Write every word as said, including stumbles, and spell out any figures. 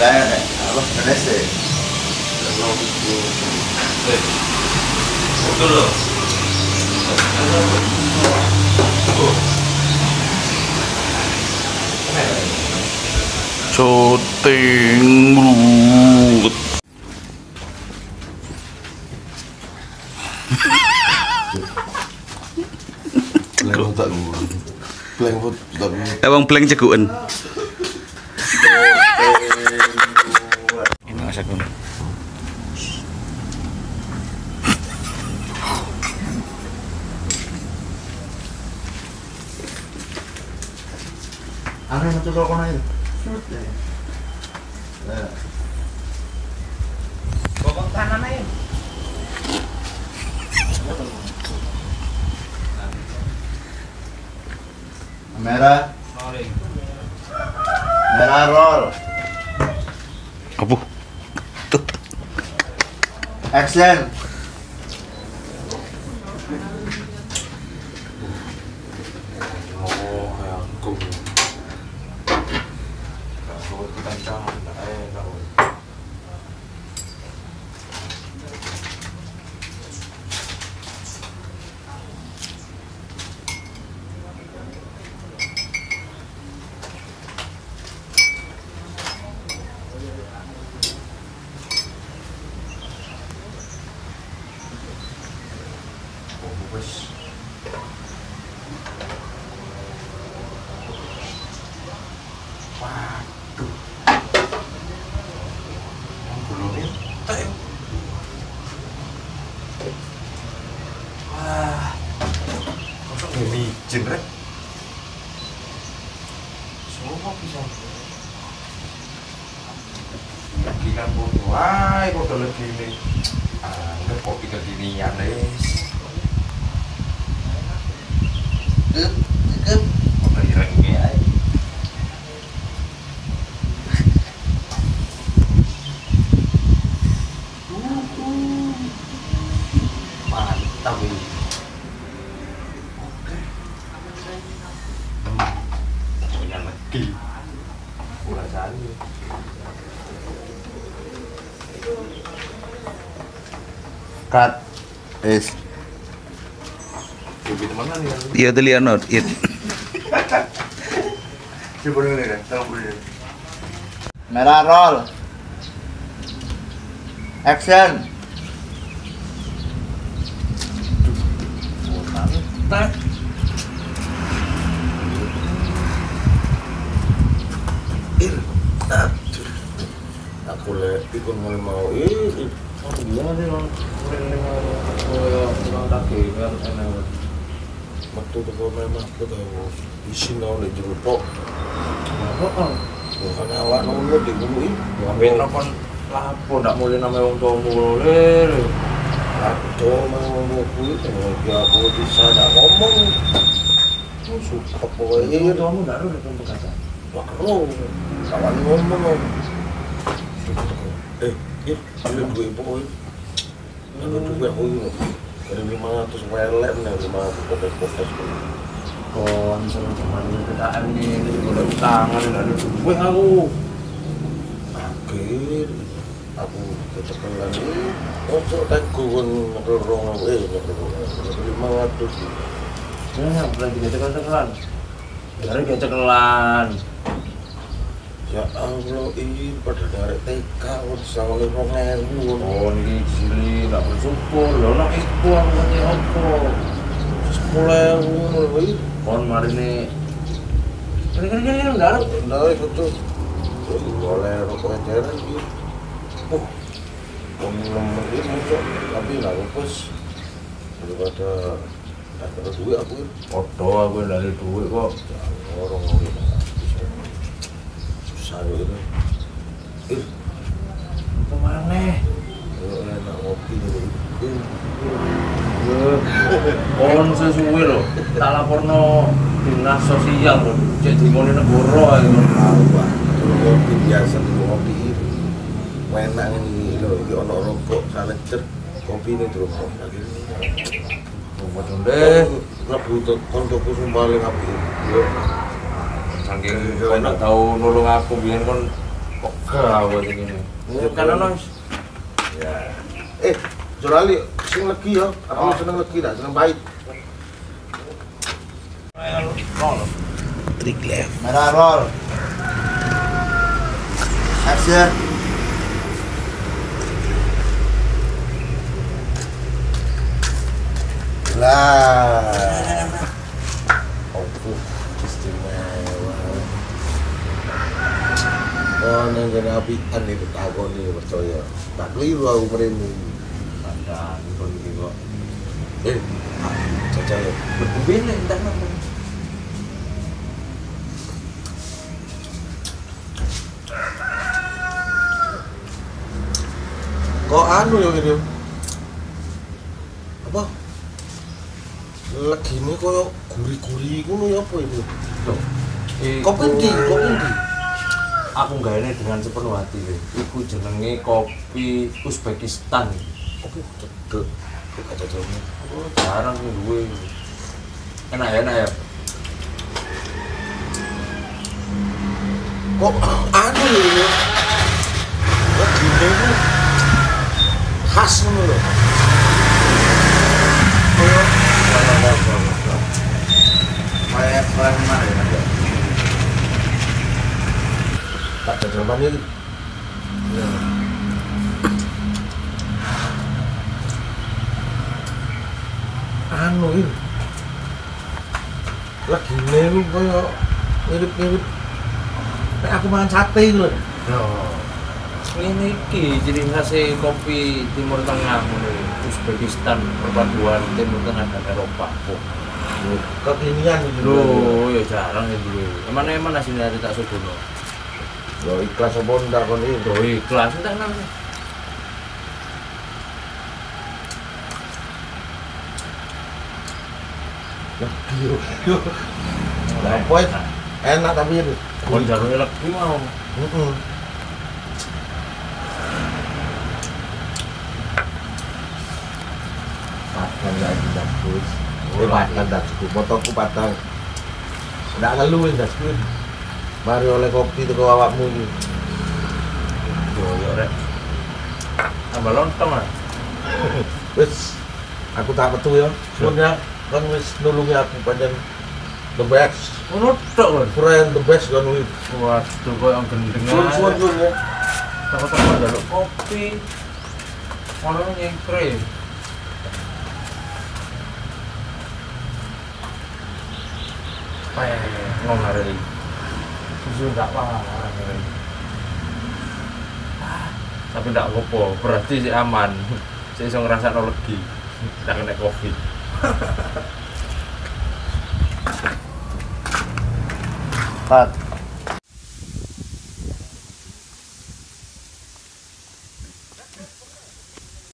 Daya nih, apa Indonesia? Betul loh. Syuting bulut. Plank tak gua. Plank pun tak gua. Abang plank cekuan. Ini masak dulu. Ano yung matulog ko na yun? Shoot eh. Bobang kanan na yun. Kamera. Kamera roll. Apa? Tuh. Action. Oh, kayak aku. Kalau kita jangan, eh, kalau bos. Waduh. Yang belum itu. Wah. Kosong ini jenrek. Semua bisa. Lagi kan pun, wah, kok lagi ini. Ah, enggak kok pikir ginian guys. Gep, gep. Udah ireng ya. Mantap ini. Oke. Punya lagi. Udah jadi. Cut. Is. Lebih teman nih. Iya tuh Leonard. Iya. Coba ini deh, tolong beri. Kamera roll. Action. Tak. Ir, aduh. Aku lihat ikut mulai mau ini. Oh gimana nih orang mulai mau mau kaki kan enak. Waktu itu kau memang aku tahu di sini oleh jerupok. Apa kan? Bukan awak nongol di gunung ini. Ngapain nongol lapo? Tak mulai nama orang tua mulai. Aduh mau mau kulit, dia aku di sana ngomong. Suka pokoknya itu kamu nak ada tempat kata. Baru kawan ngomong. Eh, ini ambil dua ibu oi. Ambil dua oi. Dari lima ratus welem nih, lima ratus potes-potes. Oh, misalnya teman P K M ini udah utangan dari duit aku. Akhir aku kecepatan lagi. Oh, teku kan ngerong aku eh lima ratus. Ya, berarti gecek-gecekan. Dari gecekan. Ya Allah, ini pada dari T K udah sama lima ribu. Oh, ini sini nggak bersyukur. Lo nak itu aku ngerti apa? Sepuluh ribu. Kon mari nih. Kira-kira yang darat, darat itu. Boleh rokok aja lagi. Oh, kon nomor ini masuk, tapi nggak lepas. Daripada tak ada duit aku. Foto aku dari duit kok. Orang orang. Saya itu, ih, kemana? Enak ngopi nih. Kon sesuai loh, tak laporno dinas sosial loh. Cek di mana negara gitu. Tahu pak, itu ngopi biasa itu ngopi itu. Enak ini loh, di ono rokok sana cer, kopi ini terus lagi. Rumah deh, ngebutut kontoku sumbali ngapain? Saking kau nak tahu nolong aku biar kon Kok gawat ini? Ini kan ono. Ya. Eh, Jolali sing legi yo. Aku seneng legi tak seneng pahit. Trik left. Merah roll. Action. Lah. Oh, istimewa. Oh, nang kene apian iki takoni percaya. Tak keliru aku mrene. Ada kon iki kok. Eh, caca ya. Berbeda entar nang. Kok anu ya gitu? Apa? Lagi ini koyo guri-guri ngono ya apa itu? Kopi ndi? Kopi ndi? Aku gaene dengan sepenuh hati ya. Iku jenenge kopi Uzbekistan. Kopi cedek. Kok gak cocoknya? Oh, jarang sih duwe. Enak ya, enak ya. Kok anu ya? Lagi ini itu khas ngono lho. Koyo Kayak orang mana ya? tak cocok ini. Ya. Anu ini lagi ini koyo mirip-mirip kayak aku makan sate lho. Ini iki ciri khas kopi Timur Tengah ngono. Uzbekistan perpaduan Timur Tengah dan Eropa. Kekinian gitu. Loh, ya jarang ya dulu. Emang emang aslinya ada tak subuh. Lo ikhlas apa ndak kon iki? Oh, ikhlas tak nang. Lagi yo. Lah apa itu? Enak tapi itu. Kon jarune lagi mau. Heeh. Patang lagi bagus. Eh patang dah cukup. Motorku patang. Ndak ngeluh dah cukup. Mari oleh kopi tuh ke awakmu iki. Yo yo rek. Tambah lontong ah. Wis aku tak metu ya. Sebenarnya kan wis nulungi aku pancen the best. Ngono tok kon. Friend the best kan wis. Waduh koyo gendengan. Suwun suwun ya. Toko-toko njaluk kopi. Ono nyengkre. Peh, ngomong hari ini. Susu enggak apa-apa hari ini. Tapi enggak ngopo, berarti sih aman. Saya bisa ngerasa legi. Enggak kena covid. Cut.